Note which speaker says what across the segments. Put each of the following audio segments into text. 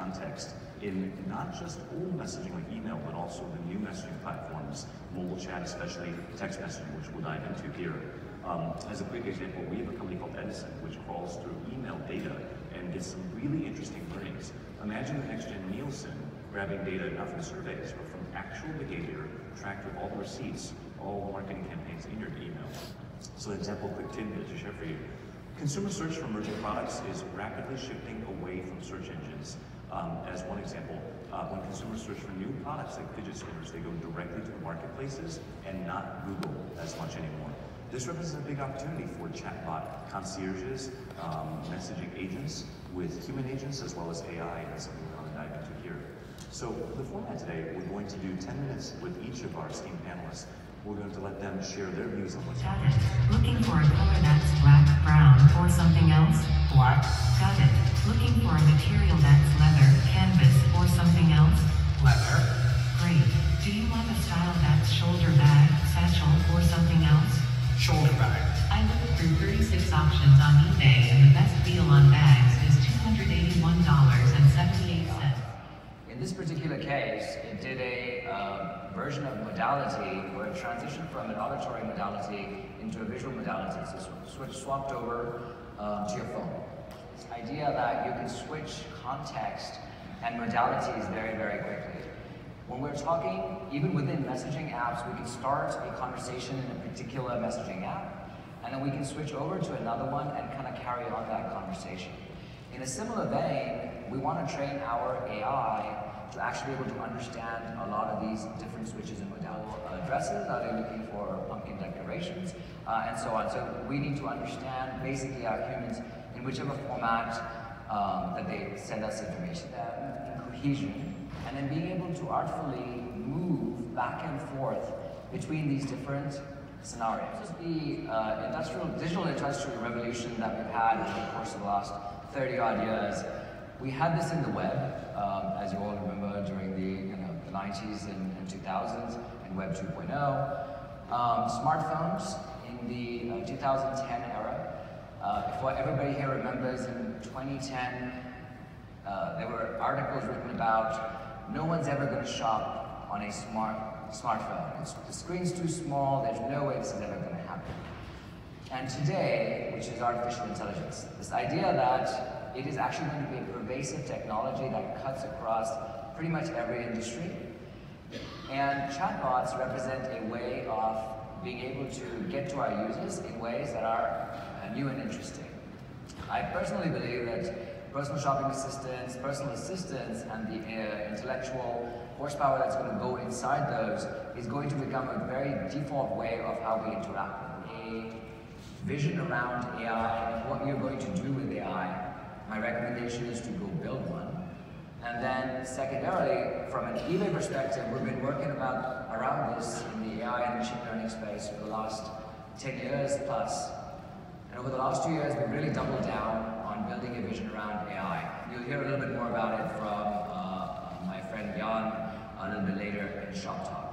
Speaker 1: context in not just old messaging like email, but also the new messaging platforms, mobile chat, especially text messaging, which we'll dive into here. As a quick example, we have a company called Edison, which crawls through email data and gets some really interesting learnings. Imagine the next-gen Nielsen grabbing data not from surveys, but from actual behavior tracked with all the receipts, all the marketing campaigns in your email. So an example, quick tidbit to share for you. Consumer search for emerging products is rapidly shifting away from search engines. As one example, when consumers search for new products like fidget spinners, they go directly to the marketplaces and not Google as much anymore. This represents a big opportunity for chatbot concierges, messaging agents with human agents as well as AI, and that's something we're going to dive into here. So the format today, we're going to do 10 minutes with each of our esteemed panelists. We're going to let them share their views on what's
Speaker 2: Got it. Looking for a color that's black, brown, or something else?
Speaker 3: Black.
Speaker 2: Got it. Looking for a material that's leather, canvas, or something else?
Speaker 3: Leather.
Speaker 2: Great. Do you want a style that's shoulder bag, satchel, or something else?
Speaker 3: Shoulder bag.
Speaker 2: I looked through 36 options on eBay and the best deal on bags is $281.78.
Speaker 4: In this particular case, it did a version of modality where it transitioned from an auditory modality into a visual modality. So swapped over to your phone. This idea that you can switch context and modalities very, very quickly. When we're talking, even within messaging apps, we can start a conversation in a particular messaging app, and then we can switch over to another one and kind of carry on that conversation. In a similar vein, we want to train our AI to actually be able to understand a lot of these different switches and modalities. Dresses, are they looking for pumpkin decorations, and so on. So we need to understand basically our humans in whichever format that they send us information in cohesion, and then being able to artfully move back and forth between these different scenarios. This is the digital industrial revolution that we've had over the course of the last 30 odd years. We had this in the web, as you all remember, during the 90s and 2000s, and Web 2.0. Smartphones in the 2010 era. If what everybody here remembers, in 2010, there were articles written about no one's ever going to shop on a smartphone. The screen's too small, there's no way this is ever going to happen. And today, which is artificial intelligence, this idea that it is actually going to be a pervasive technology that cuts across pretty much every industry. And chatbots represent a way of being able to get to our users in ways that are new and interesting. I personally believe that personal shopping assistants, personal assistants, and the intellectual horsepower that's going to go inside those is going to become a very default way of how we interact. A vision around AI and what you're going to do with AI, my recommendation is to go build one. And then secondarily, from an eBay perspective, we've been working around this in the AI and machine learning space for the last 10 years plus. And over the last 2 years, we've really doubled down on building a vision around AI. You'll hear a little bit more about it from my friend Jan a little bit later in Shop Talk.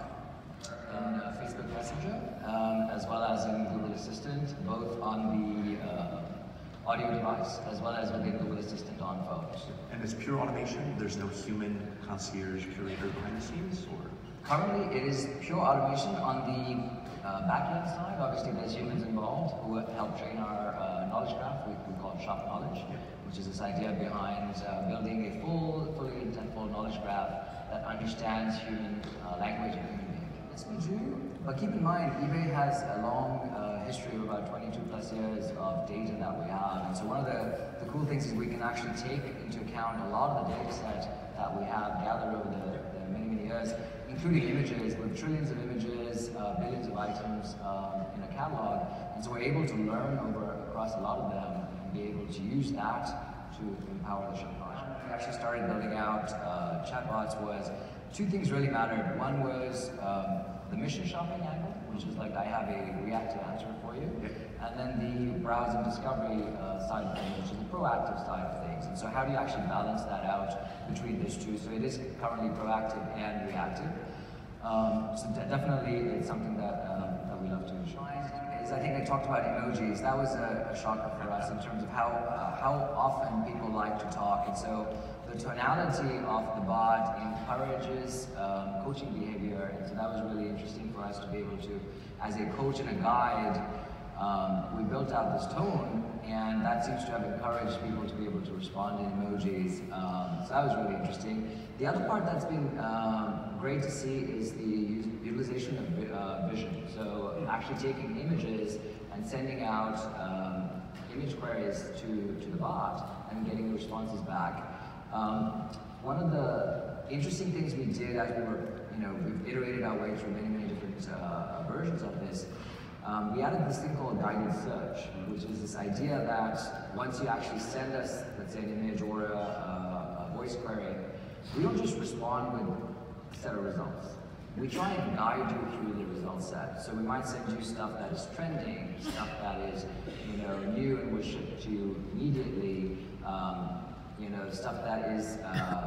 Speaker 4: In Facebook Messenger, as well as in Google Assistant, both on the audio device, as well as within Google Assistant on phones.
Speaker 1: And it's pure automation? There's no human concierge curator behind the scenes? Or?
Speaker 4: Currently, it is pure automation. On the back-end side, obviously there's humans involved who help train our knowledge graph. We call it Shop Knowledge, which is this idea behind building a fully intentful knowledge graph that understands human language and human behavior. Yes, we do. But keep in mind, eBay has a long history of about 22 plus years of data that we have. And so one of the cool things is we can actually take into account a lot of the data set that we have gathered over the many, many years, including images, with trillions of images, billions of items in a catalog. And so we're able to learn across a lot of them and be able to use that to empower the shop project. When we actually started building out chatbots, was two things really mattered. One was the mission shopping angle, which is like I have a reactive answer for you, and then the browse and discovery side of things, which is the proactive side of things. And so how do you actually balance that out between those two? So it is currently proactive and reactive. So definitely it's something that we love to show. is I think I talked about emojis. That was a shocker for us in terms of how often people like to talk. And so the tonality of the bot encourages coaching behavior. And so that was really interesting for us to be able to, as a coach and a guide, we built out this tone, and that seems to have encouraged people to be able to respond in emojis. So that was really interesting. The other part that's been great to see is the utilization of vision. So actually taking images and sending out image queries to the bot and getting responses back. One of the interesting things we did as we were, we've iterated our way through many different versions of this. We added this thing called guided search, which is this idea that once you actually send us, let's say, an image or a voice query, we don't just respond with a set of results. We try and guide you through the result set. So we might send you stuff that is trending, stuff that is, new and will ship to you immediately, stuff that is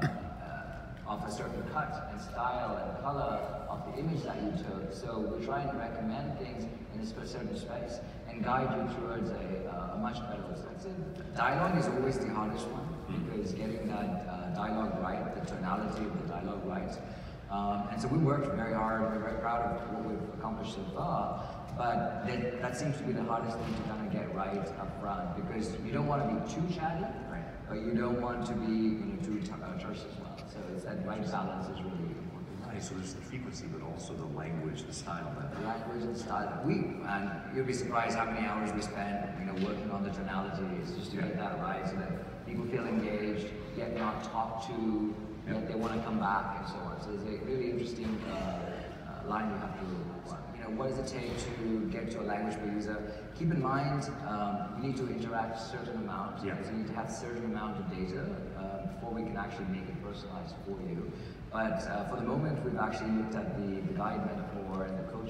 Speaker 4: of a certain cut and style and color of the image that you took. So we try and recommend things in a certain space and guide you towards a much better result. So dialogue is always the hardest one, because getting that dialogue right, the tonality of the dialogue right. And so we worked very hard. We're very proud of what we've accomplished so far. But that seems to be the hardest thing to kind of get right up front, because you don't want to be too chatty, but you don't want to be too terse as well. So it's that right balance is really important.
Speaker 1: Nice. So there's the frequency, but also the language, the style.
Speaker 4: The language and style. And you'll be surprised how many hours we spend, working on the tonalities just to get that right, so that people feel engaged, yet not talked to, yet they want to come back, and so on. So there's a really interesting line you have to work. What does it take to get to a language per user? Keep in mind, you need to interact a certain amount.
Speaker 1: Yeah.
Speaker 4: So you need to have a certain amount of data before we can actually make it personalized for you. But for the moment, we've actually looked at the guide metaphor and the coach